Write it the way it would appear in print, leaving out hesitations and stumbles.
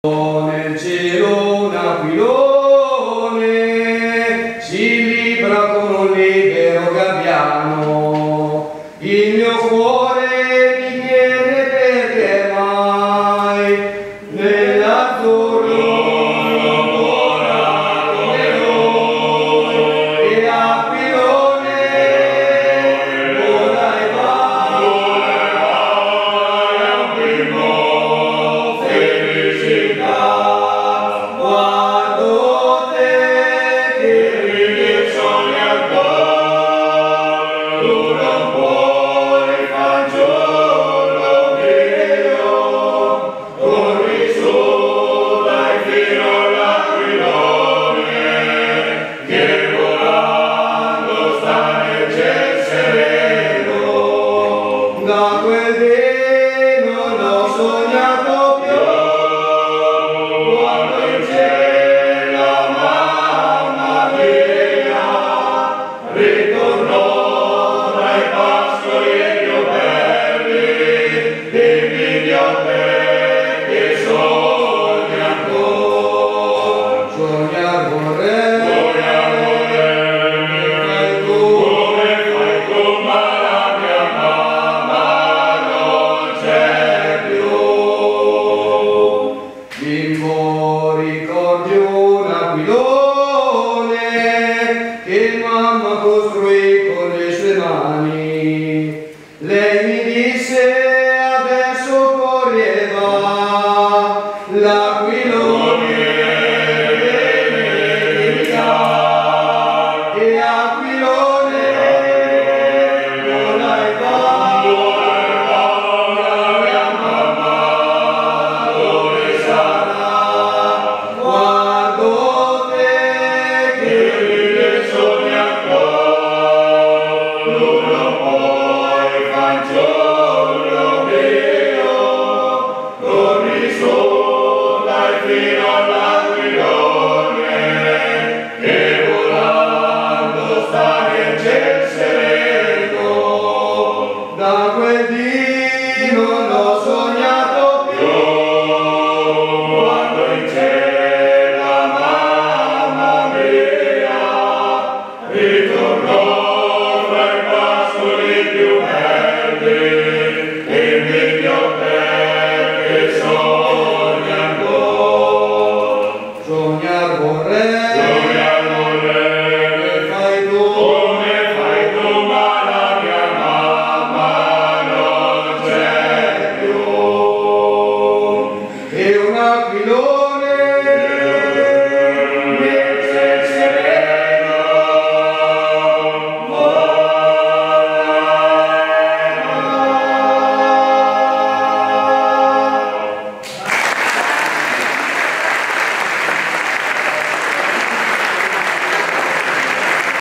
Nel cielo un aquilone si libra con un libero gabbiano, il mio cuore mi chiede perché mai nell'azzurro vola come noi, e aquilone vola e va, guardo te che ridi sogni ancora, tu non puoi fagiolo mio, corri su, dai fino all'aquilone, che volando sta nel ciel sereno, da quel dì non ho sognato più. Ritornò dai pascoli e piopelli, invidio te che sogni ancora. Sognare vorrei, come fai tu, ma la mia mamma non c'è più. Bimbo, ricordi un aquilone che mamma costruì con le sue mani. Lei mi disse adesso correva l'aquilone.